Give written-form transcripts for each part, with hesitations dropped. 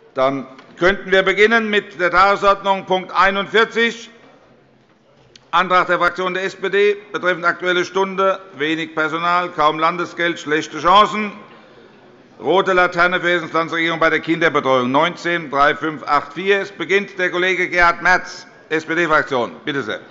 Dann könnten wir beginnen mit der Tagesordnung Punkt 41, Antrag der Fraktion der SPD betreffend Aktuelle Stunde, wenig Personal, kaum Landesgeld, schlechte Chancen, rote Laterne für Hessens Landesregierung bei der Kinderbetreuung 19-3584. Es beginnt der Kollege Gerhard Merz, SPD-Fraktion. Bitte sehr.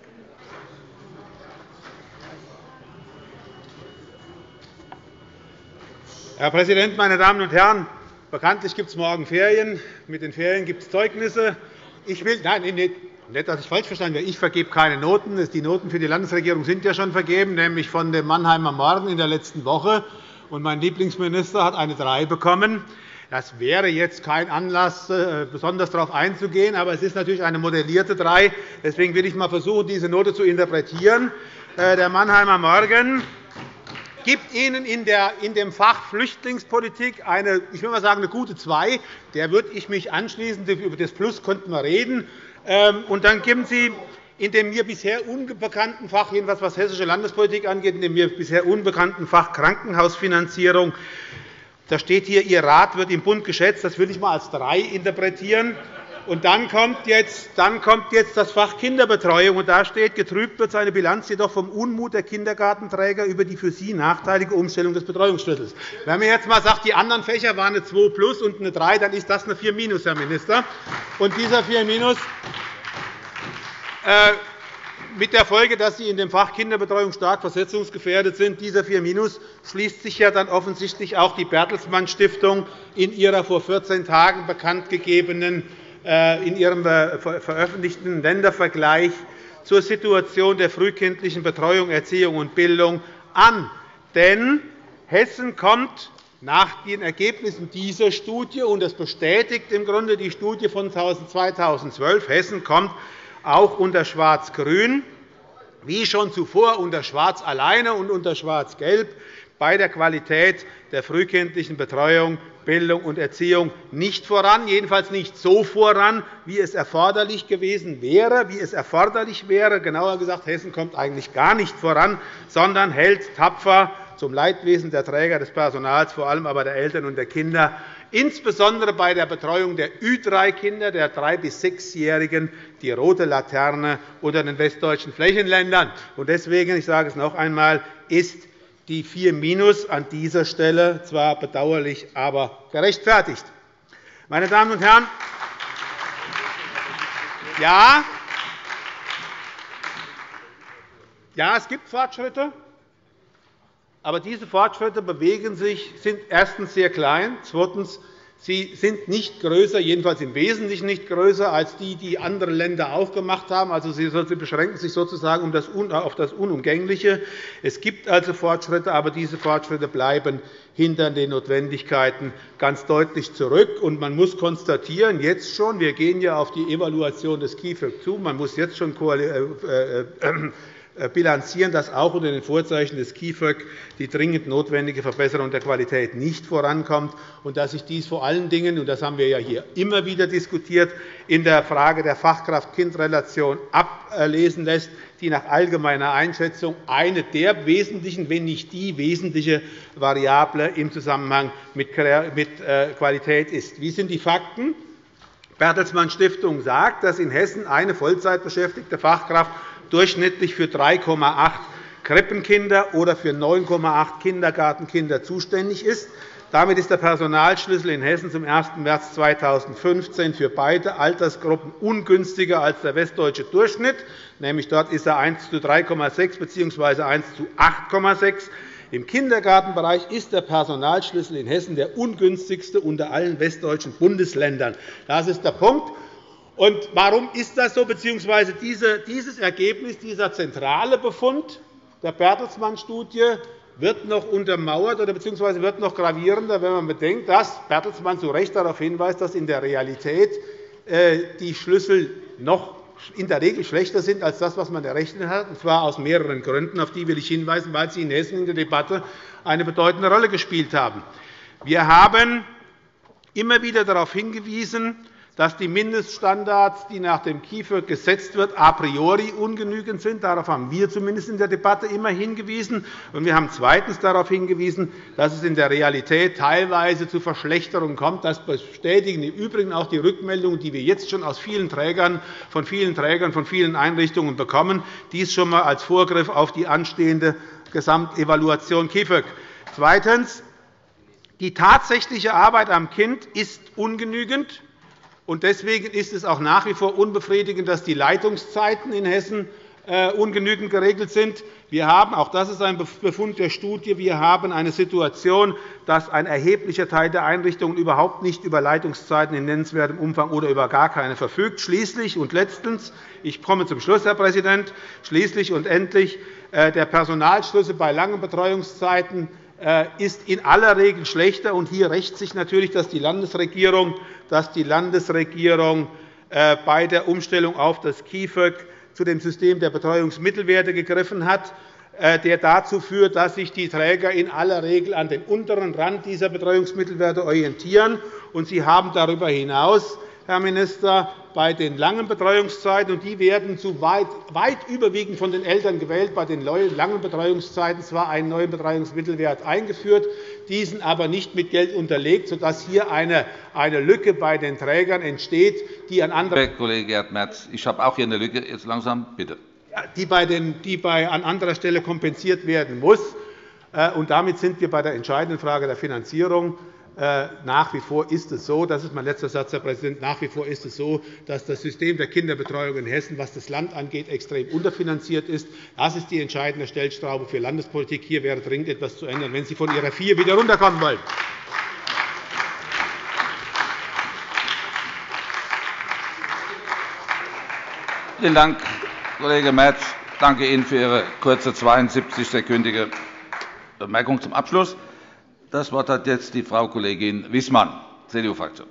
Herr Präsident, meine Damen und Herren! Bekanntlich gibt es morgen Ferien. Mit den Ferien gibt es Zeugnisse. Nicht, dass ich falsch verstanden werde. Ich vergebe keine Noten. Die Noten für die Landesregierung sind ja schon vergeben, nämlich von dem Mannheimer Morgen in der letzten Woche. Und mein Lieblingsminister hat eine 3 bekommen. Das wäre jetzt kein Anlass, besonders darauf einzugehen, aber es ist natürlich eine modellierte 3. Deswegen will ich einmal versuchen, diese Note zu interpretieren. Der Mannheimer Morgen gibt Ihnen in dem Fach Flüchtlingspolitik ich will mal sagen, eine gute 2. Der würde ich mich anschließen. Über das Plus könnten wir reden. Und dann geben Sie in dem mir bisher unbekannten Fach, jedenfalls was hessische Landespolitik angeht, in dem mir bisher unbekannten Fach Krankenhausfinanzierung, da steht hier, Ihr Rat wird im Bund geschätzt. Das will ich einmal als 3 interpretieren. Und dann kommt jetzt das Fach Kinderbetreuung. Und da steht, getrübt wird seine Bilanz jedoch vom Unmut der Kindergartenträger über die für sie nachteilige Umstellung des Betreuungsschlüssels. Wenn man jetzt einmal sagt, die anderen Fächer waren eine 2 plus und eine 3, dann ist das eine 4 minus, Herr Minister. Und dieser 4 minus mit der Folge, dass Sie in dem Fach Kinderbetreuung stark versetzungsgefährdet sind. Dieser 4 minus schließt sich ja dann offensichtlich auch die Bertelsmann Stiftung in ihrer vor 14 Tagen bekanntgegebenen in Ihrem veröffentlichten Ländervergleich zur Situation der frühkindlichen Betreuung, Erziehung und Bildung an. Denn Hessen kommt nach den Ergebnissen dieser Studie, und das bestätigt im Grunde die Studie von 2012, Hessen kommt auch unter Schwarz-Grün, wie schon zuvor unter Schwarz alleine und unter Schwarz-Gelb, bei der Qualität der frühkindlichen Betreuung, Bildung und Erziehung nicht voran, jedenfalls nicht so voran, wie es erforderlich gewesen wäre, wie es erforderlich wäre. Genauer gesagt, Hessen kommt eigentlich gar nicht voran, sondern hält tapfer zum Leidwesen der Träger des Personals, vor allem aber der Eltern und der Kinder, insbesondere bei der Betreuung der Ü3-Kinder, der 3- bis 6-Jährigen, die rote Laterne unter den westdeutschen Flächenländern. Deswegen, ich sage es noch einmal, ist die 4 minus an dieser Stelle zwar bedauerlich, aber gerechtfertigt. Meine Damen und Herren, ja, es gibt Fortschritte, aber diese Fortschritte sind erstens sehr klein, zweitens sie sind nicht größer, jedenfalls im Wesentlichen nicht größer, als die andere Länder auch gemacht haben. Also, sie beschränken sich sozusagen auf das Unumgängliche. Es gibt also Fortschritte, aber diese Fortschritte bleiben hinter den Notwendigkeiten ganz deutlich zurück. Und man muss konstatieren, jetzt schon, wir gehen ja auf die Evaluation des KIföG zu, man muss jetzt schon bilanzieren, dass auch unter den Vorzeichen des KIföG die dringend notwendige Verbesserung der Qualität nicht vorankommt und dass sich dies vor allen Dingen, und das haben wir ja hier immer wieder diskutiert, in der Frage der Fachkraft-Kind-Relation ablesen lässt, die nach allgemeiner Einschätzung eine der wesentlichen, wenn nicht die wesentliche Variable im Zusammenhang mit Qualität ist. Wie sind die Fakten? Die Bertelsmann Stiftung sagt, dass in Hessen eine Vollzeitbeschäftigte Fachkraft durchschnittlich für 3,8 Krippenkinder oder für 9,8 Kindergartenkinder zuständig ist. Damit ist der Personalschlüssel in Hessen zum 1. März 2015 für beide Altersgruppen ungünstiger als der westdeutsche Durchschnitt, nämlich dort ist er 1:3,6 bzw. 1:8,6. Im Kindergartenbereich ist der Personalschlüssel in Hessen der ungünstigste unter allen westdeutschen Bundesländern. Das ist der Punkt. Und warum ist das so, bzw. dieses Ergebnis, dieser zentrale Befund der Bertelsmann-Studie wird noch untermauert bzw. wird noch gravierender, wenn man bedenkt, dass Bertelsmann zu Recht darauf hinweist, dass in der Realität die Schlüssel noch in der Regel schlechter sind als das, was man errechnet hat, und zwar aus mehreren Gründen. Auf die will ich hinweisen, weil sie in Hessen in der Debatte eine bedeutende Rolle gespielt haben. Wir haben immer wieder darauf hingewiesen, dass die Mindeststandards, die nach dem KIföG gesetzt wird, a priori ungenügend sind. Darauf haben wir zumindest in der Debatte immer hingewiesen. Und wir haben zweitens darauf hingewiesen, dass es in der Realität teilweise zu Verschlechterungen kommt. Das bestätigen im Übrigen auch die Rückmeldungen, die wir jetzt schon aus vielen Trägern, von vielen Einrichtungen bekommen. Dies schon einmal als Vorgriff auf die anstehende Gesamtevaluation KIföG. Zweitens. Die tatsächliche Arbeit am Kind ist ungenügend. Deswegen ist es auch nach wie vor unbefriedigend, dass die Leitungszeiten in Hessen ungenügend geregelt sind. Wir haben, auch das ist ein Befund der Studie, wir haben eine Situation, dass ein erheblicher Teil der Einrichtungen überhaupt nicht über Leitungszeiten in nennenswertem Umfang oder über gar keine verfügt. Schließlich und letztens, ich komme zum Schluss, Herr Präsident, schließlich und endlich der Personalschlüssel bei langen Betreuungszeiten ist in aller Regel schlechter. Hier rächt sich natürlich, dass die Landesregierung bei der Umstellung auf das KIföG zu dem System der Betreuungsmittelwerte gegriffen hat, der dazu führt, dass sich die Träger in aller Regel an den unteren Rand dieser Betreuungsmittelwerte orientieren. Sie haben darüber hinaus, Herr Minister, bei den langen Betreuungszeiten, und die werden weit überwiegend von den Eltern gewählt, bei den langen Betreuungszeiten zwar einen neuen Betreuungsmittelwert eingeführt, diesen aber nicht mit Geld unterlegt, sodass hier eine Lücke bei den Trägern entsteht, die an anderer Herr Kollege Gerd Merz, ich habe auch hier eine Lücke. Jetzt langsam, bitte. Die an anderer Stelle kompensiert werden muss. Und damit sind wir bei der entscheidenden Frage der Finanzierung. Nach wie vor ist es so, das ist mein letzter Satz, Herr Präsident, nach wie vor ist es so, dass das System der Kinderbetreuung in Hessen, was das Land angeht, extrem unterfinanziert ist. Das ist die entscheidende Stellschraube für Landespolitik. Hier wäre dringend etwas zu ändern, wenn Sie von Ihrer 4 wieder runterkommen wollen. Vielen Dank, Kollege Merz. Ich danke Ihnen für Ihre kurze 72-sekündige Bemerkung zum Abschluss. Das Wort hat jetzt die Frau Kollegin Wissmann, CDU-Fraktion.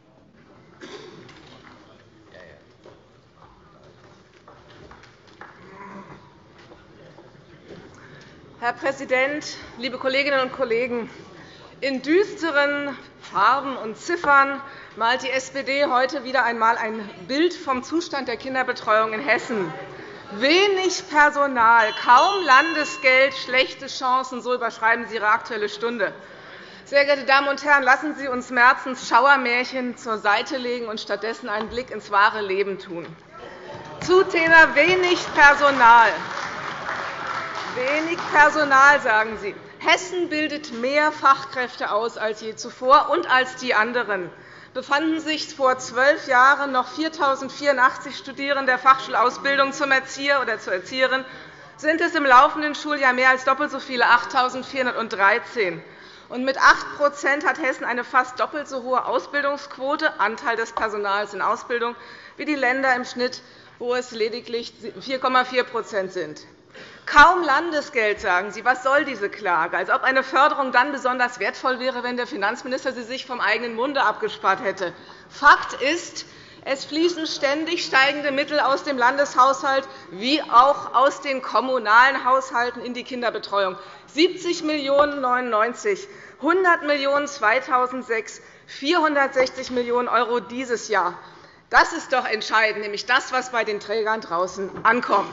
Herr Präsident, liebe Kolleginnen und Kollegen! In düsteren Farben und Ziffern malt die SPD heute wieder einmal ein Bild vom Zustand der Kinderbetreuung in Hessen. Wenig Personal, kaum Landesgeld, schlechte Chancen, so überschreiben Sie Ihre Aktuelle Stunde. Sehr geehrte Damen und Herren, lassen Sie uns Merzens Schauermärchen zur Seite legen und stattdessen einen Blick ins wahre Leben tun. Zu Thema wenig Personal. Wenig Personal, sagen Sie. Hessen bildet mehr Fachkräfte aus als je zuvor und als die anderen. Befanden sich vor 12 Jahren noch 4.084 Studierende der Fachschulausbildung zum Erzieher oder zur Erzieherin, sind es im laufenden Schuljahr mehr als doppelt so viele, 8.413. Und mit 8 % hat Hessen eine fast doppelt so hohe Ausbildungsquote, Anteil des Personals in Ausbildung, wie die Länder im Schnitt, wo es lediglich 4,4 % sind. Kaum Landesgeld, sagen Sie. Was soll diese Klage? Als ob eine Förderung dann besonders wertvoll wäre, wenn der Finanzminister sie sich vom eigenen Munde abgespart hätte. Fakt ist, es fließen ständig steigende Mittel aus dem Landeshaushalt wie auch aus den kommunalen Haushalten in die Kinderbetreuung. 70 Millionen € 1999, 100 Millionen € 2006, 460 Millionen € dieses Jahr. Das ist doch entscheidend, nämlich das, was bei den Trägern draußen ankommt.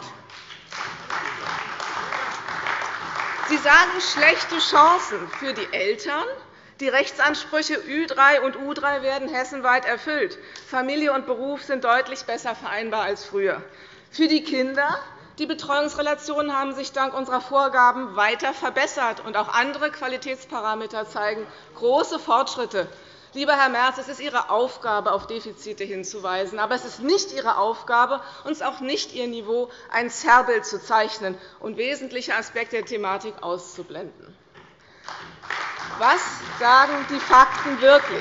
Sie sagen, schlechte Chancen für die Eltern. Die Rechtsansprüche Ü3 und U3 werden hessenweit erfüllt. Familie und Beruf sind deutlich besser vereinbar als früher. Für die Kinder. Die Betreuungsrelationen haben sich dank unserer Vorgaben weiter verbessert, und auch andere Qualitätsparameter zeigen große Fortschritte. Lieber Herr Merz, es ist Ihre Aufgabe, auf Defizite hinzuweisen. Aber es ist nicht Ihre Aufgabe und es ist auch nicht Ihr Niveau, ein Zerrbild zu zeichnen und wesentliche Aspekte der Thematik auszublenden. Was sagen die Fakten wirklich?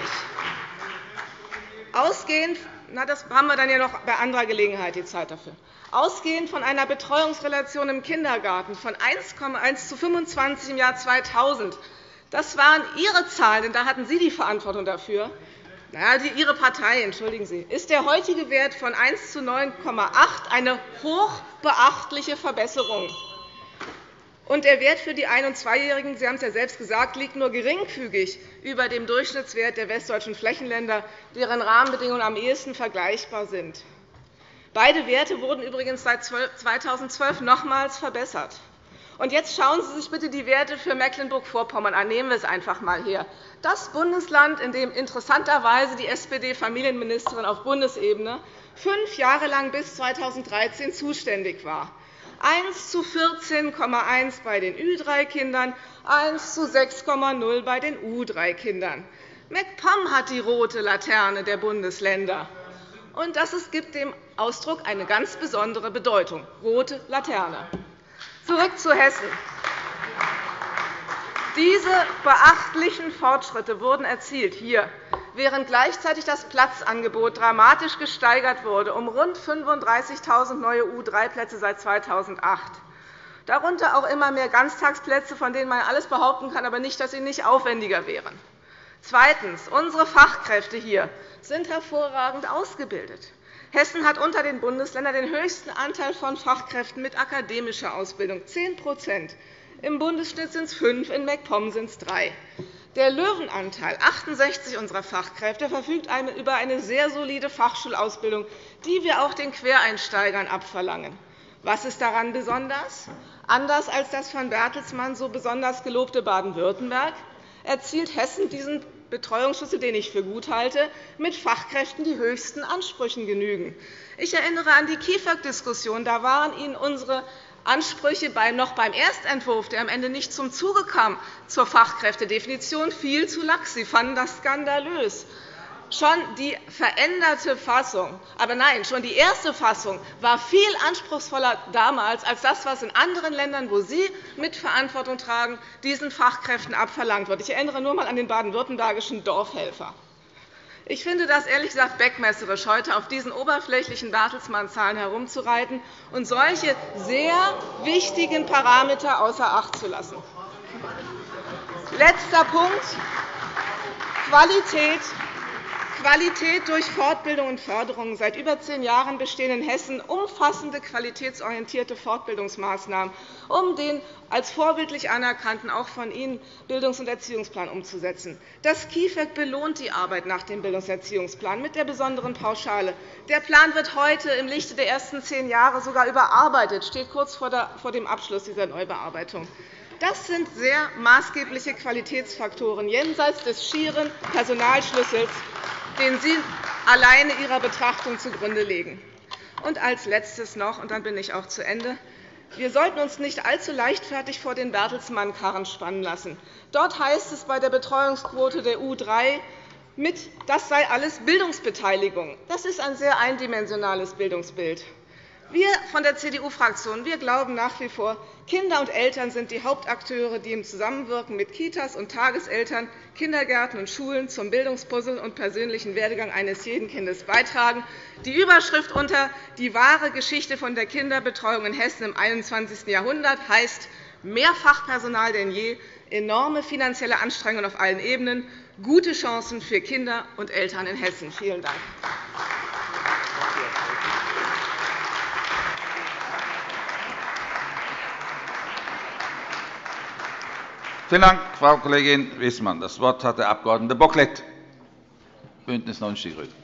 Ausgehend, das haben wir dann ja noch bei anderer Gelegenheit die Zeit dafür. Ausgehend von einer Betreuungsrelation im Kindergarten von 1,1 zu 25 im Jahr 2000, das waren Ihre Zahlen, denn da hatten Sie die Verantwortung dafür. Ihre Partei, entschuldigen Sie, ist der heutige Wert von 1 zu 9,8 eine hochbeachtliche Verbesserung. Und der Wert für die 1- und 2-Jährigen, Sie haben es ja selbst gesagt, liegt nur geringfügig über dem Durchschnittswert der westdeutschen Flächenländer, deren Rahmenbedingungen am ehesten vergleichbar sind. Beide Werte wurden übrigens seit 2012 nochmals verbessert. Und jetzt schauen Sie sich bitte die Werte für Mecklenburg-Vorpommern an. Nehmen wir es einfach einmal her. Das Bundesland, in dem interessanterweise die SPD-Familienministerin auf Bundesebene 5 Jahre lang bis 2013 zuständig war. 1 zu 14,1 bei den Ü3-Kindern, 1 zu 6,0 bei den U3-Kindern. MacPom hat die rote Laterne der Bundesländer. Und das gibt dem Ausdruck eine ganz besondere Bedeutung. Rote Laterne. Zurück zu Hessen. Diese beachtlichen Fortschritte wurden erzielt hier, während gleichzeitig das Platzangebot dramatisch gesteigert wurde, um rund 35.000 neue U3-Plätze seit 2008. Darunter auch immer mehr Ganztagsplätze, von denen man alles behaupten kann, aber nicht, dass sie nicht aufwendiger wären. Zweitens. Unsere Fachkräfte hier sind hervorragend ausgebildet. Hessen hat unter den Bundesländern den höchsten Anteil von Fachkräften mit akademischer Ausbildung, 10 %. Im Bundesschnitt sind es 5, in MacPom sind es 3. Der Löwenanteil, 68 unserer Fachkräfte, verfügt über eine sehr solide Fachschulausbildung, die wir auch den Quereinsteigern abverlangen. Was ist daran besonders? Anders als das von Bertelsmann so besonders gelobte Baden-Württemberg erzielt Hessen diesen Betreuungsschlüssel, den ich für gut halte, mit Fachkräften, die höchsten Ansprüchen genügen. Ich erinnere an die KIföG-Diskussion. Da waren Ihnen unsere Ansprüche noch beim Erstentwurf, der am Ende nicht zum Zuge kam, zur Fachkräftedefinition viel zu lax. Sie fanden das skandalös. Schon die veränderte Fassung, aber nein, schon die erste Fassung war viel anspruchsvoller damals als das, was in anderen Ländern, wo Sie Mitverantwortung tragen, diesen Fachkräften abverlangt wird. Ich erinnere nur einmal an den baden-württembergischen Dorfhelfer. Ich finde das ehrlich gesagt beckmesserisch, heute auf diesen oberflächlichen Bertelsmann-Zahlen herumzureiten und solche sehr wichtigen Parameter außer Acht zu lassen. Letzter Punkt. Qualität durch Fortbildung und Förderung. Seit über 10 Jahren bestehen in Hessen umfassende qualitätsorientierte Fortbildungsmaßnahmen, um den als vorbildlich anerkannten, auch von Ihnen, Bildungs- und Erziehungsplan umzusetzen. Das KIföG belohnt die Arbeit nach dem Bildungserziehungsplan mit der besonderen Pauschale. Der Plan wird heute im Lichte der ersten 10 Jahre sogar überarbeitet, steht kurz vor dem Abschluss dieser Neubearbeitung. Das sind sehr maßgebliche Qualitätsfaktoren jenseits des schieren Personalschlüssels, den Sie alleine Ihrer Betrachtung zugrunde legen. Und als Letztes noch, und dann bin ich auch zu Ende, wir sollten uns nicht allzu leichtfertig vor den Bertelsmann-Karren spannen lassen. Dort heißt es bei der Betreuungsquote der U3, das sei alles Bildungsbeteiligung. Das ist ein sehr eindimensionales Bildungsbild. Wir von der CDU-Fraktion glauben nach wie vor, Kinder und Eltern sind die Hauptakteure, die im Zusammenwirken mit Kitas und Tageseltern, Kindergärten und Schulen zum Bildungspuzzle und persönlichen Werdegang eines jeden Kindes beitragen. Die Überschrift unter »Die wahre Geschichte von der Kinderbetreuung in Hessen im 21. Jahrhundert« heißt mehr Fachpersonal denn je, enorme finanzielle Anstrengungen auf allen Ebenen, gute Chancen für Kinder und Eltern in Hessen. Vielen Dank. Vielen Dank, Frau Kollegin Wissmann. Das Wort hat der Abg. Bocklet, BÜNDNIS 90 die GRÜNEN.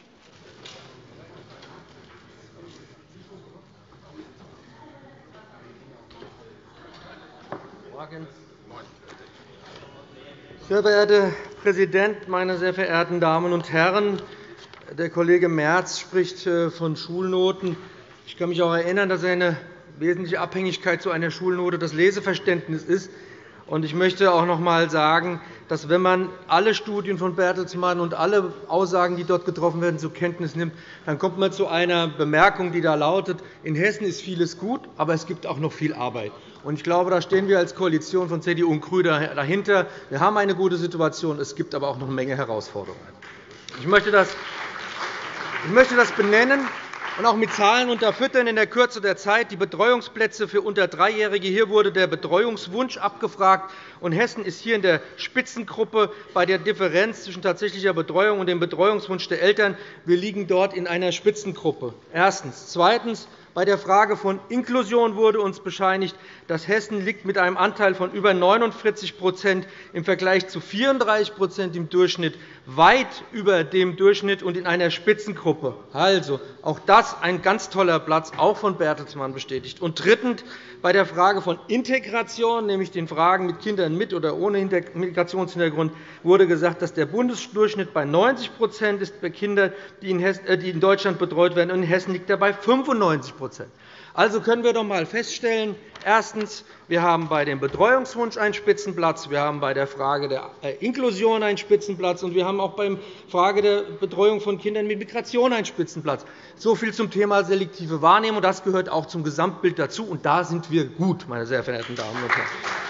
Sehr verehrter Herr Präsident, meine sehr verehrten Damen und Herren! Der Kollege Merz spricht von Schulnoten. Ich kann mich auch erinnern, dass eine wesentliche Abhängigkeit zu einer Schulnote das Leseverständnis ist. Ich möchte auch noch einmal sagen, dass, wenn man alle Studien von Bertelsmann und alle Aussagen, die dort getroffen werden, zur Kenntnis nimmt, dann kommt man zu einer Bemerkung, die da lautet, in Hessen ist vieles gut, aber es gibt auch noch viel Arbeit. Ich glaube, da stehen wir als Koalition von CDU und GRÜNE dahinter. Wir haben eine gute Situation, es gibt aber auch noch eine Menge Herausforderungen. Ich möchte das benennen und auch mit Zahlen unterfüttern in der Kürze der Zeit. Die Betreuungsplätze für unter 3-Jährige, hier wurde der Betreuungswunsch abgefragt. Hessen ist hier in der Spitzengruppe bei der Differenz zwischen tatsächlicher Betreuung und dem Betreuungswunsch der Eltern. Wir liegen dort in einer Spitzengruppe. Erstens. Zweitens. Bei der Frage von Inklusion wurde uns bescheinigt, dass Hessen liegt mit einem Anteil von über 49 im Vergleich zu 34 im Durchschnitt weit über dem Durchschnitt und in einer Spitzengruppe. Also, auch das ein ganz toller Platz, auch von Bertelsmann bestätigt. Und drittens, bei der Frage von Integration, nämlich den Fragen mit Kindern mit oder ohne Migrationshintergrund, wurde gesagt, dass der Bundesdurchschnitt bei 90 ist bei Kindern, die in Deutschland betreut werden, und in Hessen liegt er bei 95 Also können wir doch einmal feststellen, erstens, wir haben bei dem Betreuungswunsch einen Spitzenplatz, wir haben bei der Frage der Inklusion einen Spitzenplatz, und wir haben auch bei der Frage der Betreuung von Kindern mit Migration einen Spitzenplatz. So viel zum Thema selektive Wahrnehmung. Das gehört auch zum Gesamtbild dazu, und da sind wir gut, meine sehr verehrten Damen und Herren.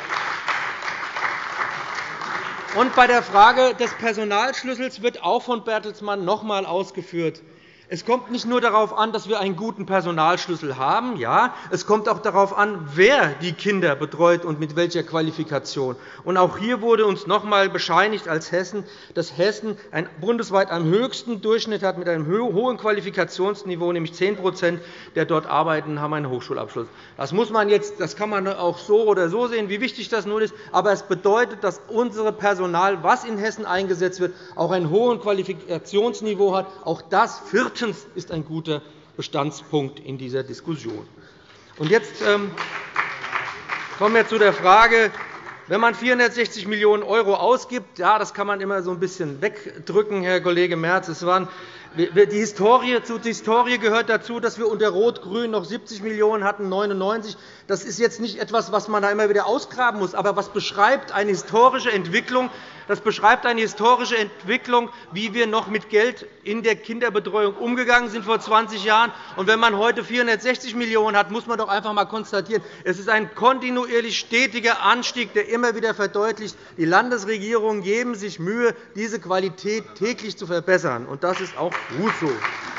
Und bei der Frage des Personalschlüssels wird auch von Bertelsmann noch einmal ausgeführt, es kommt nicht nur darauf an, dass wir einen guten Personalschlüssel haben. Ja, es kommt auch darauf an, wer die Kinder betreut und mit welcher Qualifikation. Und auch hier wurde uns noch einmal bescheinigt, dass Hessen bundesweit einen höchsten Durchschnitt hat mit einem hohen Qualifikationsniveau, nämlich 10 der dort arbeiten, haben einen Hochschulabschluss. Das kann man auch so oder so sehen, wie wichtig das nun ist. Aber es bedeutet, dass unser Personal, das in Hessen eingesetzt wird, auch ein hohes Qualifikationsniveau hat. Auch das ist ein guter Bestandspunkt in dieser Diskussion. Jetzt kommen wir zu der Frage, wenn man 460 Millionen € ausgibt, ja, das kann man immer so ein bisschen wegdrücken, Herr Kollege Merz. Die Historie gehört dazu, dass wir unter Rot-Grün noch 70 Millionen € hatten, 99. Das ist jetzt nicht etwas, was man da immer wieder ausgraben muss. Aber was beschreibt eine historische Entwicklung? Das beschreibt eine historische Entwicklung, wie wir noch mit Geld in der Kinderbetreuung umgegangen sind vor 20 Jahren. Und wenn man heute 460 Millionen € hat, muss man doch einfach einmal konstatieren, es ist ein kontinuierlich stetiger Anstieg, der immer wieder verdeutlicht, die Landesregierungen geben sich Mühe, diese Qualität täglich zu verbessern. Und das ist auch gut so.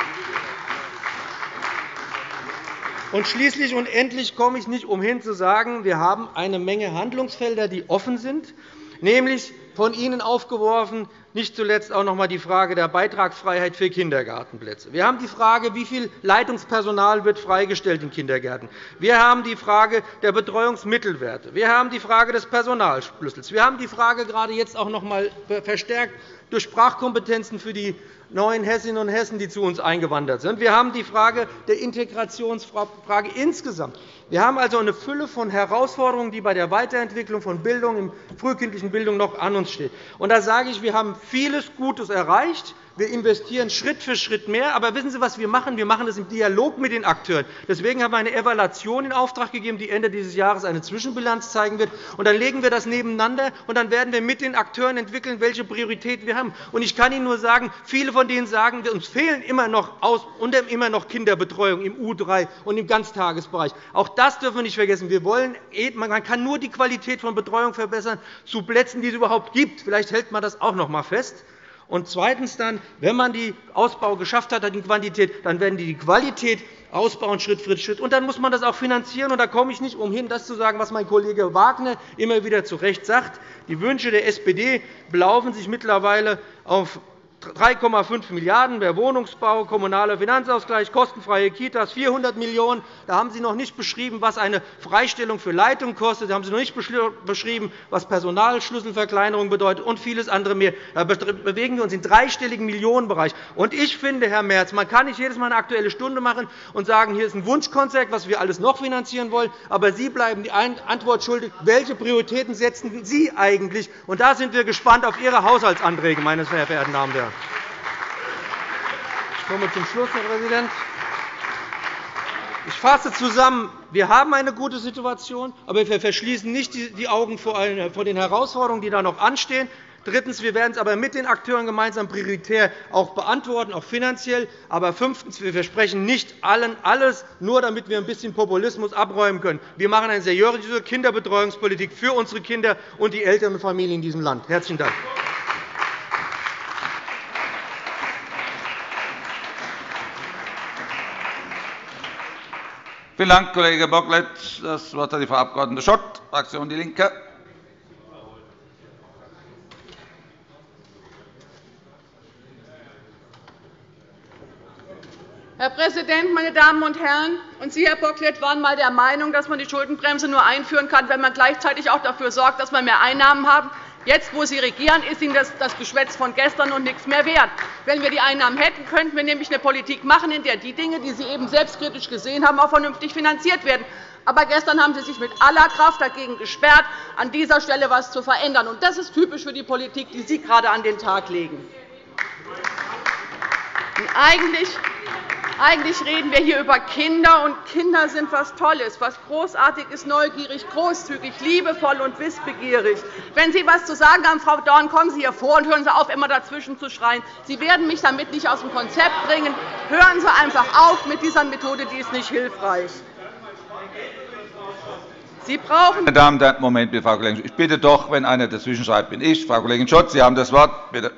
Und schließlich und endlich komme ich nicht umhin zu sagen, wir haben eine Menge Handlungsfelder, die offen sind, nämlich von Ihnen aufgeworfen, nicht zuletzt auch noch einmal die Frage der Beitragsfreiheit für Kindergartenplätze. Wir haben die Frage, wie viel Leitungspersonal wird freigestellt in Kindergärten. Wir haben die Frage der Betreuungsmittelwerte. Wir haben die Frage des Personalschlüssels. Wir haben die Frage gerade jetzt auch noch einmal verstärkt durch Sprachkompetenzen für die neuen Hessinnen und Hessen, die zu uns eingewandert sind. Wir haben die Frage der Integrationsfrage insgesamt. Wir haben also eine Fülle von Herausforderungen, die bei der Weiterentwicklung von Bildung, in frühkindlichen Bildung noch an uns stehen. Und da sage ich, wir haben vieles Gutes erreicht. Wir investieren Schritt für Schritt mehr. Aber wissen Sie, was wir machen? Wir machen das im Dialog mit den Akteuren. Deswegen haben wir eine Evaluation in Auftrag gegeben, die Ende dieses Jahres eine Zwischenbilanz zeigen wird. Und dann legen wir das nebeneinander, und dann werden wir mit den Akteuren entwickeln, welche Prioritäten wir haben. Und ich kann Ihnen nur sagen, viele von denen sagen, uns fehlen immer noch Kinderbetreuung im U3 und im Ganztagesbereich. Auch das dürfen wir nicht vergessen. Man kann nur die Qualität von Betreuung verbessern zu Plätzen, die es überhaupt gibt. Vielleicht hält man das auch noch einmal fest. Und zweitens dann, wenn man den Ausbau geschafft hat, die Quantität, dann werden die Qualität ausbauen, Schritt für Schritt. Und dann muss man das auch finanzieren. Und da komme ich nicht umhin, das zu sagen, was mein Kollege Wagner immer wieder zu Recht sagt. Die Wünsche der SPD belaufen sich mittlerweile auf 3,5 Milliarden € der Wohnungsbau, kommunaler Finanzausgleich, kostenfreie Kitas, 400 Millionen €. Da haben Sie noch nicht beschrieben, was eine Freistellung für Leitung kostet. Da haben Sie noch nicht beschrieben, was Personalschlüsselverkleinerung bedeutet und vieles andere mehr. Da bewegen wir uns im dreistelligen Millionenbereich. Und ich finde, Herr Merz, man kann nicht jedes Mal eine Aktuelle Stunde machen und sagen, hier ist ein Wunschkonzert, was wir alles noch finanzieren wollen. Aber Sie bleiben die Antwort schuldig. Welche Prioritäten setzen Sie eigentlich? Und da sind wir gespannt auf Ihre Haushaltsanträge, meine sehr verehrten Damen und Herren. Ich komme zum Schluss, Herr Präsident. Ich fasse zusammen. Wir haben eine gute Situation, aber wir verschließen nicht die Augen vor den Herausforderungen, die da noch anstehen. Drittens. Wir werden es aber mit den Akteuren gemeinsam prioritär auch beantworten, auch finanziell. Aber fünftens. Wir versprechen nicht allen alles, nur damit wir ein bisschen Populismus abräumen können. Wir machen eine seriöse Kinderbetreuungspolitik für unsere Kinder und die Eltern und Familien in diesem Land. Herzlichen Dank. Vielen Dank, Kollege Bocklet. Das Wort hat die Frau Abg. Schott, Fraktion DIE LINKE. Herr Präsident, meine Damen und Herren! Und Sie, Herr Bocklet, waren einmal der Meinung, dass man die Schuldenbremse nur einführen kann, wenn man gleichzeitig auch dafür sorgt, dass wir mehr Einnahmen haben. Jetzt, wo Sie regieren, ist Ihnen das Geschwätz von gestern und nichts mehr wert. Wenn wir die Einnahmen hätten, könnten wir nämlich eine Politik machen, in der die Dinge, die Sie eben selbstkritisch gesehen haben, auch vernünftig finanziert werden. Aber gestern haben Sie sich mit aller Kraft dagegen gesperrt, an dieser Stelle etwas zu verändern. Und das ist typisch für die Politik, die Sie gerade an den Tag legen. Und eigentlich reden wir hier über Kinder, und Kinder sind etwas Tolles, etwas Großartiges, neugierig, großzügig, liebevoll und wissbegierig. Wenn Sie etwas zu sagen haben, Frau Dorn, kommen Sie hier vor und hören Sie auf, immer dazwischen zu schreien. Sie werden mich damit nicht aus dem Konzept bringen. Hören Sie einfach auf mit dieser Methode, die ist nicht hilfreich. Sie brauchen Meine Damen und Herren, Moment, bitte, Frau Kollegin. Ich bitte doch, wenn einer dazwischen schreibt, bin ich. Frau Kollegin Schotz, Sie haben das Wort. Bitte.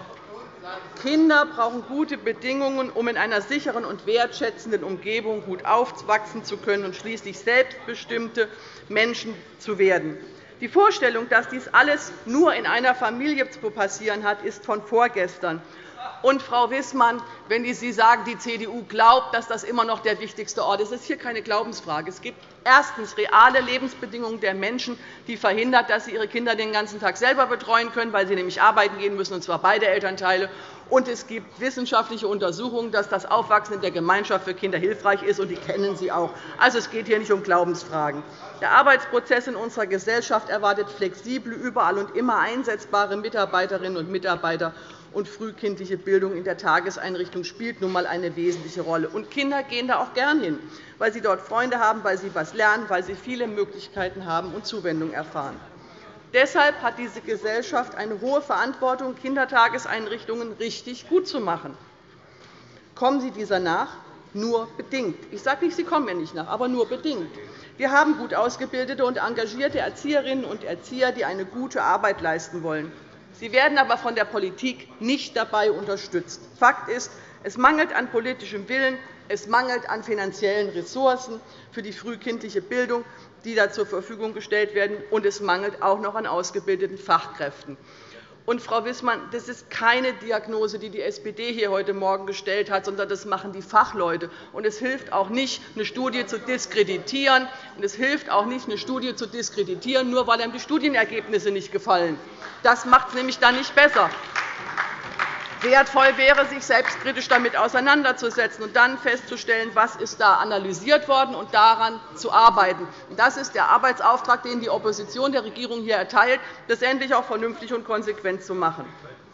Kinder brauchen gute Bedingungen, um in einer sicheren und wertschätzenden Umgebung gut aufwachsen zu können und schließlich selbstbestimmte Menschen zu werden. Die Vorstellung, dass dies alles nur in einer Familie zu passieren hat, ist von vorgestern. Und, Frau Wissmann, wenn Sie sagen, die CDU glaubt, dass das immer noch der wichtigste Ort ist, ist hier keine Glaubensfrage. Es gibt erstens reale Lebensbedingungen der Menschen, die verhindern, dass sie ihre Kinder den ganzen Tag selber betreuen können, weil sie nämlich arbeiten gehen müssen, und zwar beide Elternteile. Und es gibt wissenschaftliche Untersuchungen, dass das Aufwachsen in der Gemeinschaft für Kinder hilfreich ist, und die kennen Sie auch. Also, es geht hier nicht um Glaubensfragen. Der Arbeitsprozess in unserer Gesellschaft erwartet flexible, überall und immer einsetzbare Mitarbeiterinnen und Mitarbeiter. Und frühkindliche Bildung in der Tageseinrichtung spielt nun einmal eine wesentliche Rolle. Und Kinder gehen da auch gern hin, weil sie dort Freunde haben, weil sie etwas lernen, weil sie viele Möglichkeiten haben und Zuwendung erfahren. Deshalb hat diese Gesellschaft eine hohe Verantwortung, Kindertageseinrichtungen richtig gut zu machen. Kommen Sie dieser nach? Nur bedingt. Ich sage nicht, Sie kommen mir nicht nach, aber nur bedingt. Wir haben gut ausgebildete und engagierte Erzieherinnen und Erzieher, die eine gute Arbeit leisten wollen. Sie werden aber von der Politik nicht dabei unterstützt. Fakt ist, es mangelt an politischem Willen, es mangelt an finanziellen Ressourcen für die frühkindliche Bildung, die da zur Verfügung gestellt werden, und es mangelt auch noch an ausgebildeten Fachkräften. Und, Frau Wissmann, das ist keine Diagnose, die die SPD hier heute Morgen gestellt hat, sondern das machen die Fachleute. Und es hilft auch nicht, eine Studie zu diskreditieren. Und es hilft auch nicht, eine Studie zu diskreditieren, nur weil einem die Studienergebnisse nicht gefallen. Das macht es nämlich dann nicht besser. Wertvoll wäre, sich selbstkritisch damit auseinanderzusetzen und dann festzustellen, was ist da analysiert worden, und daran zu arbeiten. Das ist der Arbeitsauftrag, den die Opposition der Regierung hier erteilt, das endlich auch vernünftig und konsequent zu machen.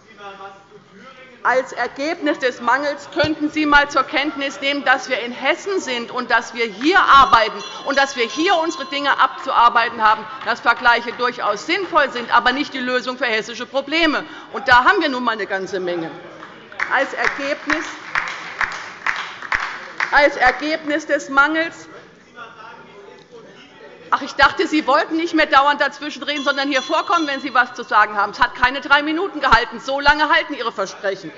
Als Ergebnis des Mangels könnten Sie einmal zur Kenntnis nehmen, dass wir in Hessen sind und dass wir hier arbeiten und dass wir hier unsere Dinge abzuarbeiten haben, dass Vergleiche durchaus sinnvoll sind, aber nicht die Lösung für hessische Probleme. Und da haben wir nun einmal eine ganze Menge. Als Ergebnis des Mangels Ach, ich dachte, Sie wollten nicht mehr dauernd dazwischenreden, sondern hier vorkommen, wenn Sie etwas zu sagen haben. Es hat keine 3 Minuten gehalten. So lange halten Ihre Versprechen.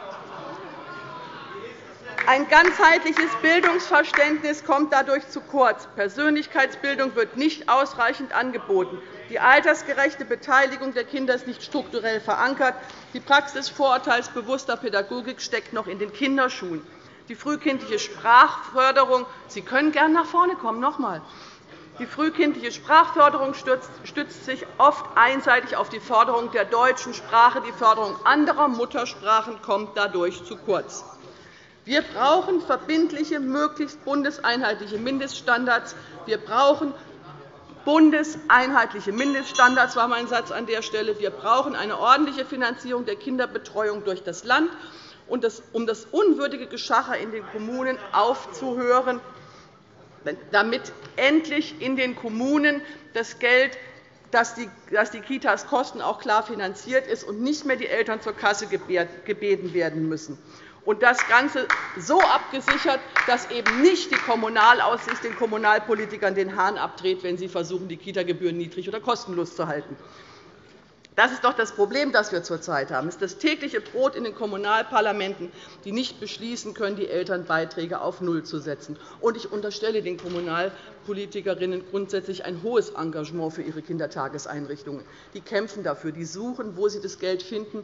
Ein ganzheitliches Bildungsverständnis kommt dadurch zu kurz. Persönlichkeitsbildung wird nicht ausreichend angeboten. Die altersgerechte Beteiligung der Kinder ist nicht strukturell verankert. Die Praxis vorurteilsbewusster Pädagogik steckt noch in den Kinderschuhen. Die frühkindliche Sprachförderung – Sie können gern nach vorne kommen, noch einmal. Die frühkindliche Sprachförderung stützt sich oft einseitig auf die Förderung der deutschen Sprache. Die Förderung anderer Muttersprachen kommt dadurch zu kurz. Wir brauchen verbindliche, möglichst bundeseinheitliche Mindeststandards. Wir brauchen bundeseinheitliche Mindeststandards, war mein Satz an der Stelle. Wir brauchen eine ordentliche Finanzierung der Kinderbetreuung durch das Land, um das unwürdige Geschacher in den Kommunen aufzuhören, damit endlich in den Kommunen das Geld, das die Kitas kosten, auch klar finanziert ist und nicht mehr die Eltern zur Kasse gebeten werden müssen. Und das Ganze so abgesichert, dass eben nicht die Kommunalaussicht den Kommunalpolitikern den Hahn abdreht, wenn sie versuchen, die Kitagebühren niedrig oder kostenlos zu halten. Das ist doch das Problem, das wir zurzeit haben. Es ist das tägliche Brot in den Kommunalparlamenten, die nicht beschließen können, die Elternbeiträge auf Null zu setzen. Und ich unterstelle den Kommunalpolitikerinnen grundsätzlich ein hohes Engagement für ihre Kindertageseinrichtungen. Die kämpfen dafür, die suchen, wo sie das Geld finden,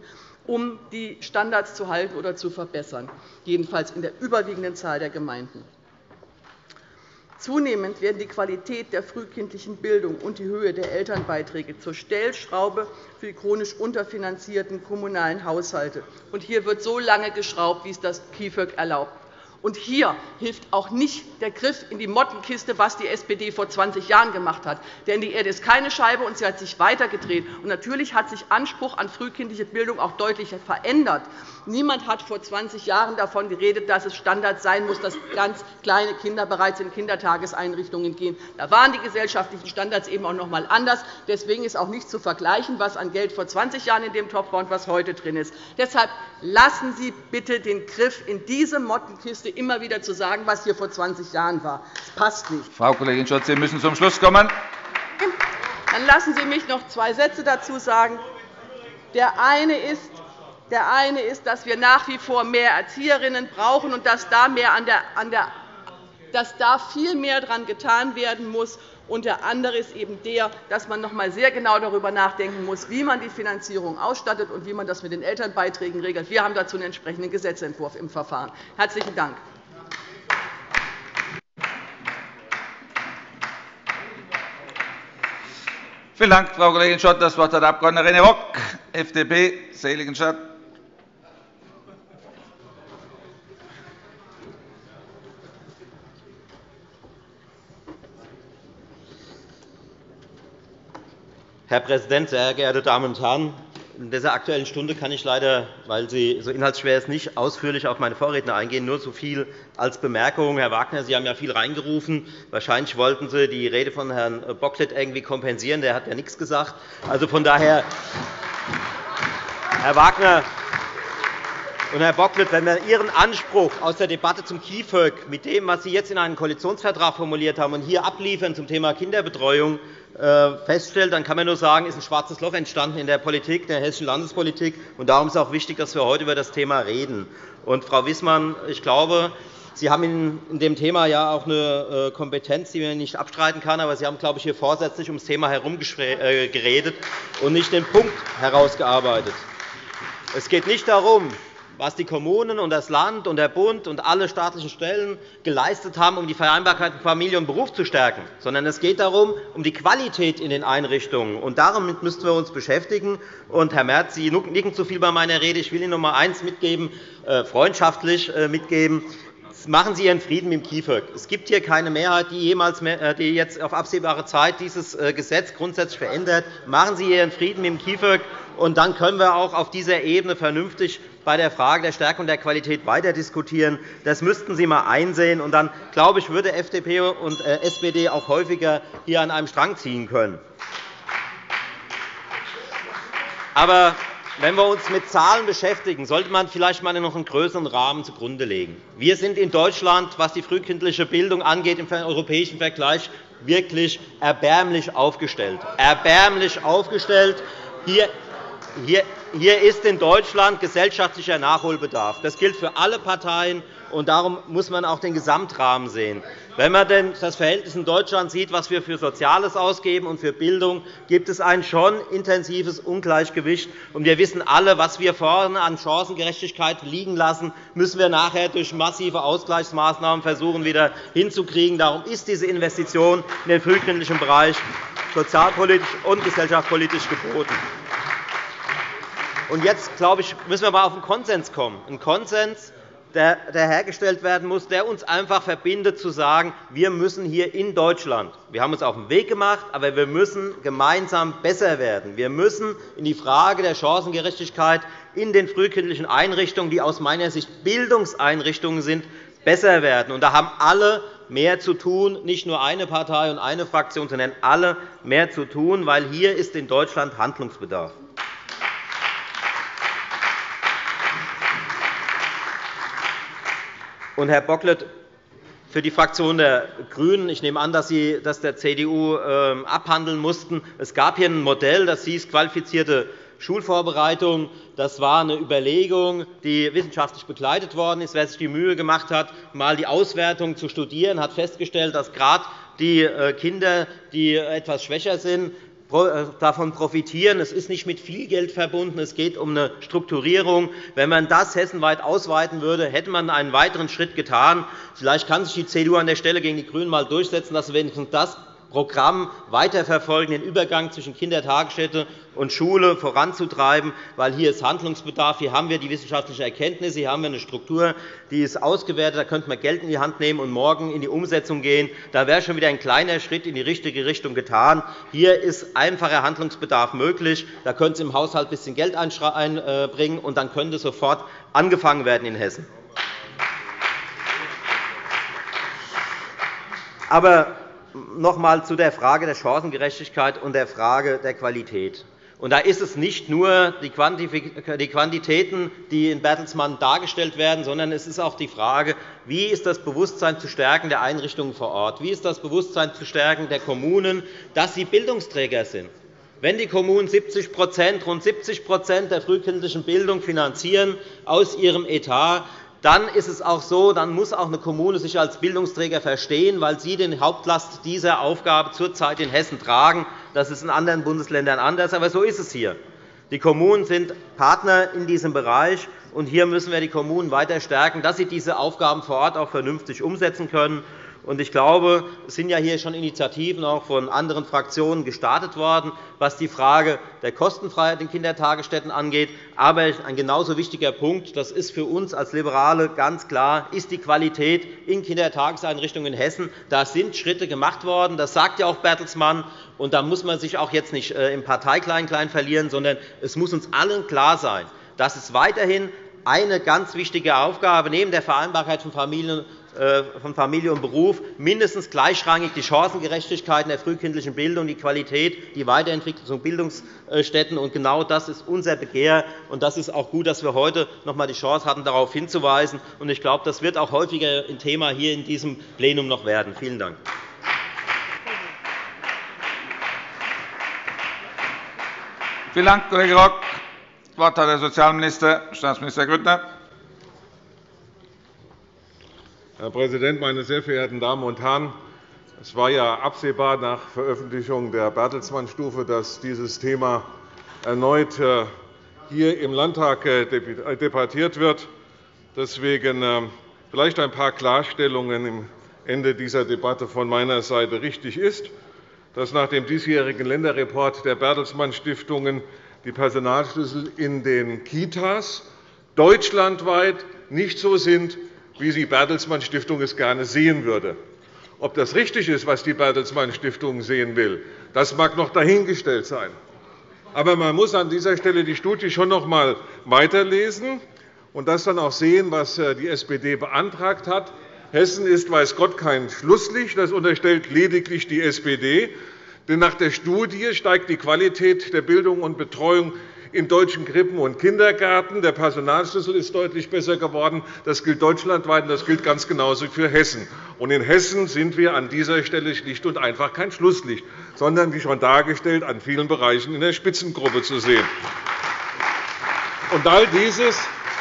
um die Standards zu halten oder zu verbessern, jedenfalls in der überwiegenden Zahl der Gemeinden. Zunehmend werden die Qualität der frühkindlichen Bildung und die Höhe der Elternbeiträge zur Stellschraube für die chronisch unterfinanzierten kommunalen Haushalte. Und hier wird so lange geschraubt, wie es das KIföG erlaubt. Und hier hilft auch nicht der Griff in die Mottenkiste, was die SPD vor 20 Jahren gemacht hat. Denn die Erde ist keine Scheibe, und sie hat sich weitergedreht. Und natürlich hat sich Anspruch an frühkindliche Bildung auch deutlich verändert. Niemand hat vor 20 Jahren davon geredet, dass es Standard sein muss, dass ganz kleine Kinder bereits in Kindertageseinrichtungen gehen. Da waren die gesellschaftlichen Standards eben auch noch einmal anders. Deswegen ist auch nicht zu vergleichen, was an Geld vor 20 Jahren in dem Topf war und was heute drin ist. Deshalb lassen Sie bitte den Griff in diese Mottenkiste, immer wieder zu sagen, was hier vor 20 Jahren war. Das passt nicht. Frau Kollegin Schott, Sie müssen zum Schluss kommen. Dann lassen Sie mich noch 2 Sätze dazu sagen. Der eine ist, dass wir nach wie vor mehr Erzieherinnen brauchen und dass da viel mehr daran getan werden muss. Und der andere ist eben der, dass man noch einmal sehr genau darüber nachdenken muss, wie man die Finanzierung ausstattet und wie man das mit den Elternbeiträgen regelt. Wir haben dazu einen entsprechenden Gesetzentwurf im Verfahren. Herzlichen Dank. Vielen Dank, Frau Kollegin Schott. Das Wort hat der Abg. René Rock, FDP, Seligenstadt. Herr Präsident, sehr geehrte Damen und Herren! In dieser Aktuellen Stunde kann ich leider, weil sie so inhaltsschwer ist, nicht ausführlich auf meine Vorredner eingehen. Nur so viel als Bemerkung. Herr Wagner, Sie haben ja viel reingerufen. Wahrscheinlich wollten Sie die Rede von Herrn Bocklet irgendwie kompensieren. Der hat ja nichts gesagt. Also von daher, Herr Wagner und Herr Bocklet, wenn wir Ihren Anspruch aus der Debatte zum KIföG mit dem, was Sie jetzt in einen Koalitionsvertrag formuliert haben, und hier abliefern zum Thema Kinderbetreuung, feststellt, dann kann man nur sagen, es ist ein schwarzes Loch entstanden in der Politik, der hessischen Landespolitik. Und darum ist es auch wichtig, dass wir heute über das Thema reden. Und, Frau Wissmann, ich glaube, Sie haben in dem Thema ja auch eine Kompetenz, die man nicht abstreiten kann. Aber Sie haben, glaube ich, hier vorsätzlich ums Thema herum geredet und nicht den Punkt herausgearbeitet. Es geht nicht darum, was die Kommunen und das Land und der Bund und alle staatlichen Stellen geleistet haben, um die Vereinbarkeit von Familie und Beruf zu stärken, sondern es geht darum, um die Qualität in den Einrichtungen. Und damit müssten wir uns beschäftigen. Und, Herr Merz, Sie nicken zu viel bei meiner Rede. Ich will Ihnen noch einmal eines mitgeben, freundschaftlich mitgeben. Machen Sie Ihren Frieden mit dem KIföG. Es gibt hier keine Mehrheit, die jetzt auf absehbare Zeit dieses Gesetz grundsätzlich verändert. Machen Sie Ihren Frieden mit dem KIföG, und dann können wir auch auf dieser Ebene vernünftig bei der Frage der Stärkung der Qualität weiter diskutieren. Das müssten Sie einmal einsehen. Und dann, glaube ich, würde FDP und SPD auch häufiger hier an einem Strang ziehen können. Aber wenn wir uns mit Zahlen beschäftigen, sollte man vielleicht einmal noch einen größeren Rahmen zugrunde legen. Wir sind in Deutschland, was die frühkindliche Bildung angeht, im europäischen Vergleich wirklich erbärmlich aufgestellt. Erbärmlich aufgestellt. Hier ist in Deutschland gesellschaftlicher Nachholbedarf. Das gilt für alle Parteien, und darum muss man auch den Gesamtrahmen sehen. Wenn man denn das Verhältnis in Deutschland sieht, was wir für Soziales ausgeben und für Bildung, gibt es ein schon intensives Ungleichgewicht. Und wir wissen alle, was wir vorne an Chancengerechtigkeit liegen lassen, müssen wir nachher durch massive Ausgleichsmaßnahmen versuchen, wieder hinzukriegen. Darum ist diese Investition in den frühkindlichen Bereich sozialpolitisch und gesellschaftspolitisch geboten. Und jetzt, glaube ich, müssen wir einmal auf einen Konsens kommen. Ein Konsens, der hergestellt werden muss, der uns einfach verbindet, zu sagen, wir müssen hier in Deutschland, wir haben uns auf den Weg gemacht, aber wir müssen gemeinsam besser werden. Wir müssen in die Frage der Chancengerechtigkeit in den frühkindlichen Einrichtungen, die aus meiner Sicht Bildungseinrichtungen sind, besser werden. Und da haben alle mehr zu tun, nicht nur eine Partei und eine Fraktion, sondern alle mehr zu tun, weil hier ist in Deutschland Handlungsbedarf. Und, Herr Bocklet, für die Fraktion der GRÜNEN, ich nehme an, dass Sie das der CDU abhandeln mussten. Es gab hier ein Modell, das hieß qualifizierte Schulvorbereitung. Das war eine Überlegung, die wissenschaftlich begleitet worden ist. Wer sich die Mühe gemacht hat, einmal die Auswertung zu studieren, hat festgestellt, dass gerade die Kinder, die etwas schwächer sind, davon profitieren. Es ist nicht mit viel Geld verbunden. Es geht um eine Strukturierung. Wenn man das hessenweit ausweiten würde, hätte man einen weiteren Schritt getan. Vielleicht kann sich die CDU an der Stelle gegen die GRÜNEN einmal durchsetzen, dass wir wenigstens das Programm weiterverfolgen, den Übergang zwischen Kindertagesstätte und Schule voranzutreiben, weil hier ist Handlungsbedarf. Hier haben wir die wissenschaftlichen Erkenntnisse, hier haben wir eine Struktur, die ist ausgewertet. Da könnte man Geld in die Hand nehmen und morgen in die Umsetzung gehen. Da wäre schon wieder ein kleiner Schritt in die richtige Richtung getan. Hier ist einfacher Handlungsbedarf möglich. Da können Sie im Haushalt ein bisschen Geld einbringen, und dann könnte sofort angefangen werden in Hessen. Aber noch einmal zu der Frage der Chancengerechtigkeit und der Frage der Qualität. Und da ist es nicht nur die Quantitäten, die in Bertelsmann dargestellt werden, sondern es ist auch die Frage, wie ist das Bewusstsein zu stärken der Einrichtungen vor Ort? Wie ist das Bewusstsein zu stärken der Kommunen, dass sie Bildungsträger sind? Wenn die Kommunen rund 70 der frühkindlichen Bildung finanzieren aus ihrem Etat, dann ist es auch so, dann muss auch eine Kommune sich als Bildungsträger verstehen, weil sie die Hauptlast dieser Aufgabe zurzeit in Hessen tragen. Das ist in anderen Bundesländern anders, aber so ist es hier. Die Kommunen sind Partner in diesem Bereich, und hier müssen wir die Kommunen weiter stärken, dass sie diese Aufgaben vor Ort auch vernünftig umsetzen können. Ich glaube, es sind ja hier schon Initiativen auch von anderen Fraktionen gestartet worden, was die Frage der Kostenfreiheit in Kindertagesstätten angeht. Aber ein genauso wichtiger Punkt, das ist für uns als Liberale ganz klar, ist die Qualität in Kindertageseinrichtungen in Hessen. Da sind Schritte gemacht worden. Das sagt ja auch Bertelsmann. Und da muss man sich auch jetzt nicht im Parteiklein-Klein verlieren, sondern es muss uns allen klar sein, dass es weiterhin eine ganz wichtige Aufgabe neben der Vereinbarkeit von Familie und Beruf mindestens gleichrangig die Chancengerechtigkeit in der frühkindlichen Bildung, die Qualität, die Weiterentwicklung von Bildungsstätten. Und genau das ist unser Begehr. Und das ist auch gut, dass wir heute noch einmal die Chance hatten, darauf hinzuweisen. Und ich glaube, das wird auch häufiger ein Thema hier in diesem Plenum noch werden. Vielen Dank. Vielen Dank, Kollege Rock. Das Wort hat der Sozialminister, Staatsminister Grüttner. Herr Präsident, meine sehr verehrten Damen und Herren! Es war ja absehbar nach Veröffentlichung der Bertelsmann-Stufe, dass dieses Thema erneut hier im Landtag debattiert wird. Deswegen vielleicht ein paar Klarstellungen am Ende dieser Debatte von meiner Seite. Richtig ist, dass nach dem diesjährigen Länderreport der Bertelsmann-Stiftungen die Personalschlüssel in den Kitas deutschlandweit nicht so sind, wie die Bertelsmann-Stiftung es gerne sehen würde. Ob das richtig ist, was die Bertelsmann-Stiftung sehen will, das mag noch dahingestellt sein. Aber man muss an dieser Stelle die Studie schon noch einmal weiterlesen und das dann auch sehen, was die SPD beantragt hat. Hessen ist, weiß Gott, kein Schlusslicht. Das unterstellt lediglich die SPD. Denn nach der Studie steigt die Qualität der Bildung und Betreuung in deutschen Krippen und Kindergärten. Der Personalschlüssel ist deutlich besser geworden. Das gilt deutschlandweit, und das gilt ganz genauso für Hessen. Und in Hessen sind wir an dieser Stelle schlicht und einfach kein Schlusslicht, sondern, wie schon dargestellt, an vielen Bereichen in der Spitzengruppe zu sehen. Und all dieses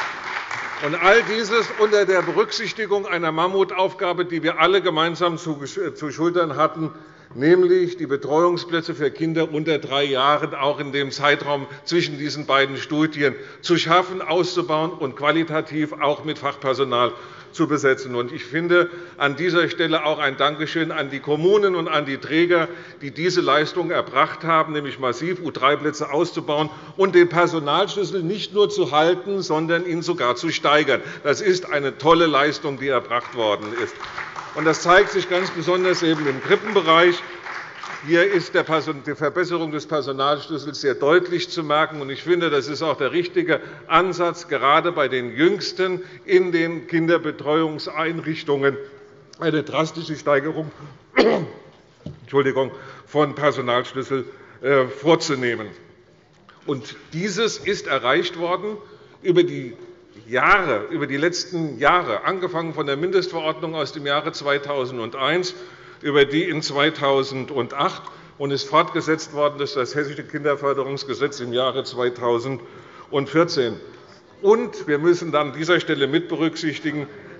unter der Berücksichtigung einer Mammutaufgabe, die wir alle gemeinsam zu schultern hatten, nämlich die Betreuungsplätze für Kinder unter 3 Jahren auch in dem Zeitraum zwischen diesen beiden Studien zu schaffen, auszubauen und qualitativ auch mit Fachpersonal zu besetzen. Ich finde an dieser Stelle auch ein Dankeschön an die Kommunen und an die Träger, die diese Leistung erbracht haben, nämlich massiv U3-Plätze auszubauen und den Personalschlüssel nicht nur zu halten, sondern ihn sogar zu steigern. Das ist eine tolle Leistung, die erbracht worden ist. Das zeigt sich ganz besonders eben im Krippenbereich. Hier ist die Verbesserung des Personalschlüssels sehr deutlich zu merken. Ich finde, das ist auch der richtige Ansatz, gerade bei den Jüngsten in den Kinderbetreuungseinrichtungen eine drastische Steigerung von Personalschlüssel vorzunehmen. Dieses ist erreicht worden über die letzten Jahre, angefangen von der Mindestverordnung aus dem Jahre 2001, über die in 2008 und ist fortgesetzt worden durch das Hessische Kinderförderungsgesetz im Jahre 2014. Und wir müssen an dieser Stelle mit berücksichtigen,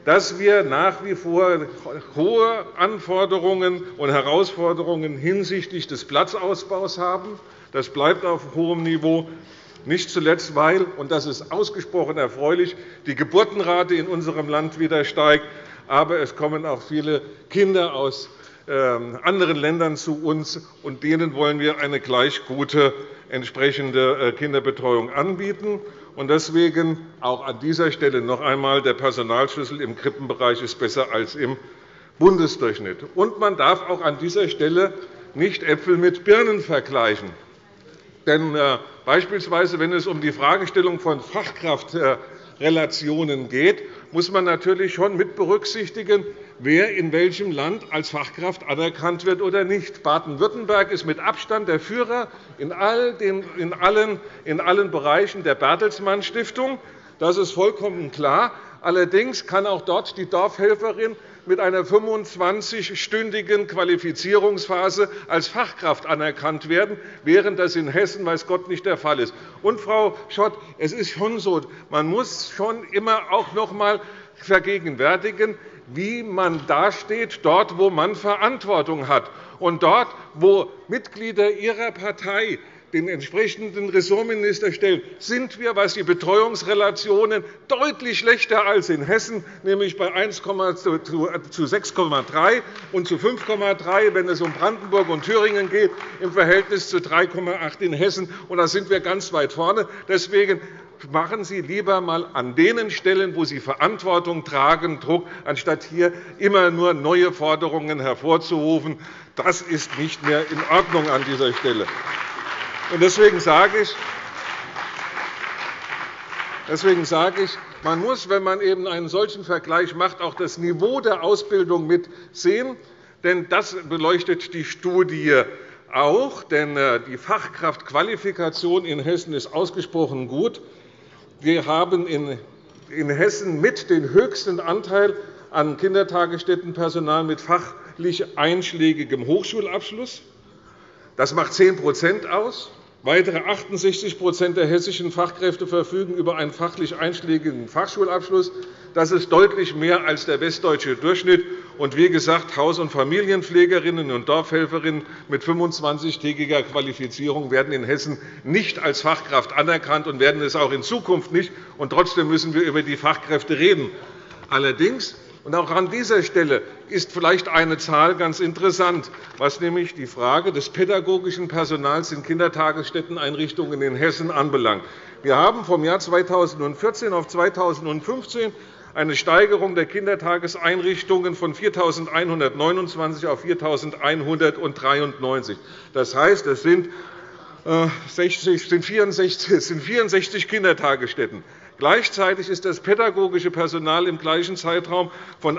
dass wir nach wie vor hohe Anforderungen und Herausforderungen hinsichtlich des Platzausbaus haben. Das bleibt auf hohem Niveau. Nicht zuletzt, weil, und das ist ausgesprochen erfreulich, die Geburtenrate in unserem Land wieder steigt. Aber es kommen auch viele Kinder aus anderen Ländern zu uns, und denen wollen wir eine gleich gute entsprechende Kinderbetreuung anbieten. Deswegen auch an dieser Stelle noch einmal: Der Personalschlüssel im Krippenbereich ist besser als im Bundesdurchschnitt. Und man darf auch an dieser Stelle nicht Äpfel mit Birnen vergleichen. Denn beispielsweise, wenn es um die Fragestellung von Fachkraftrelationen geht, muss man natürlich schon mit berücksichtigen, wer in welchem Land als Fachkraft anerkannt wird oder nicht. Baden-Württemberg ist mit Abstand der Führer in allen Bereichen der Bertelsmann Stiftung. Das ist vollkommen klar. Allerdings kann auch dort die Dorfhelferin mit einer 25-stündigen Qualifizierungsphase als Fachkraft anerkannt werden, während das in Hessen weiß Gott nicht der Fall ist. Und, Frau Schott, es ist schon so, man muss schon immer auch noch einmal vergegenwärtigen, wie man dasteht, dort, wo man Verantwortung hat. Und dort, wo Mitglieder Ihrer Partei den entsprechenden Ressortminister stellen, sind wir, was die Betreuungsrelationen deutlich schlechter als in Hessen, nämlich bei 1 zu 6,3 und zu 5,3, wenn es um Brandenburg und Thüringen geht, im Verhältnis zu 3,8 in Hessen. Und da sind wir ganz weit vorne. Deswegen machen Sie lieber einmal an den Stellen, wo Sie Verantwortung tragen, Druck, anstatt hier immer nur neue Forderungen hervorzurufen. Das ist nicht mehr in Ordnung an dieser Stelle. Deswegen sage ich, man muss, wenn man eben einen solchen Vergleich macht, auch das Niveau der Ausbildung mitsehen. Denn das beleuchtet die Studie auch. Denn die Fachkraftqualifikation in Hessen ist ausgesprochen gut. Wir haben in Hessen mit den höchsten Anteil an Kindertagesstättenpersonal mit fachlich einschlägigem Hochschulabschluss. Das macht 10% aus. Weitere 68 der hessischen Fachkräfte verfügen über einen fachlich einschlägigen Fachschulabschluss. Das ist deutlich mehr als der westdeutsche Durchschnitt. Und wie gesagt, Haus- und Familienpflegerinnen und Dorfhelferinnen mit 25-tägiger Qualifizierung werden in Hessen nicht als Fachkraft anerkannt und werden es auch in Zukunft nicht. Und trotzdem müssen wir über die Fachkräfte reden. Allerdings, und auch an dieser Stelle ist vielleicht eine Zahl ganz interessant, was nämlich die Frage des pädagogischen Personals in Kindertagesstätteneinrichtungen in Hessen anbelangt. Wir haben vom Jahr 2014 auf 2015 eine Steigerung der Kindertageseinrichtungen von 4.129 auf 4.193. Das heißt, es sind 64 Kindertagesstätten. Gleichzeitig ist das pädagogische Personal im gleichen Zeitraum von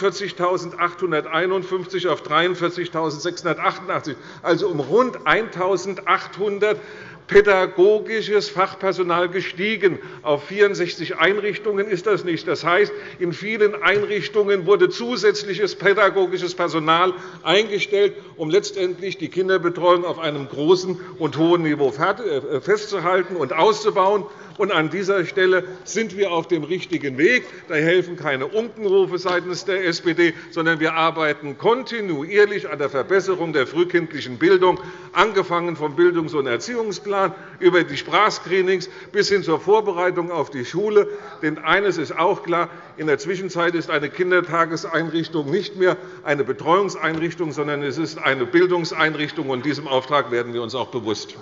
41.851 auf 43.688, also um rund 1.800 pädagogisches Fachpersonal gestiegen. Auf 64 Einrichtungen ist das nicht. Das heißt, in vielen Einrichtungen wurde zusätzliches pädagogisches Personal eingestellt, um letztendlich die Kinderbetreuung auf einem großen und hohen Niveau festzuhalten und auszubauen. Und an dieser Stelle sind wir auf dem richtigen Weg. Da helfen keine Unkenrufe seitens der SPD, sondern wir arbeiten kontinuierlich an der Verbesserung der frühkindlichen Bildung, angefangen vom Bildungs- und Erziehungsplan über die Sprachscreenings bis hin zur Vorbereitung auf die Schule. Denn eines ist auch klar: In der Zwischenzeit ist eine Kindertageseinrichtung nicht mehr eine Betreuungseinrichtung, sondern es ist eine Bildungseinrichtung. Und diesem Auftrag werden wir uns auch bewusst.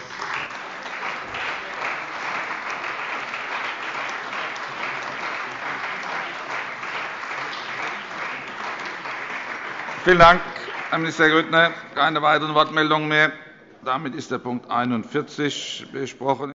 Vielen Dank, Herr Minister Grüttner. Keine weiteren Wortmeldungen mehr. Damit ist der Punkt 41 besprochen.